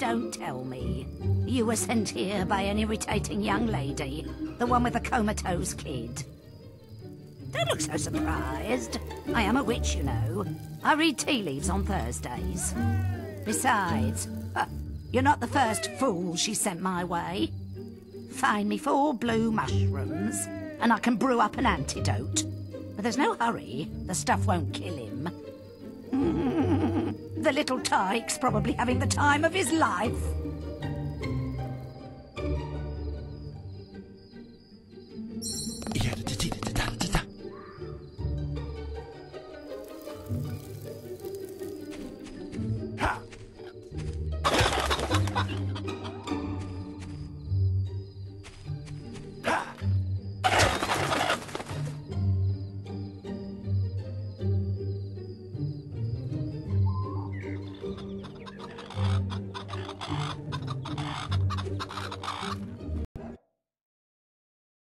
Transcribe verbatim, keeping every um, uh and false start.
don't tell me. You were sent here by an irritating young lady, the one with the comatose kid. Don't look so surprised. I am a witch, you know. I read tea leaves on Thursdays. Besides, uh, you're not the first fool she sent my way. Find me four blue mushrooms, and I can brew up an antidote. But there's no hurry. The stuff won't kill him. The little tyke's probably having the time of his life.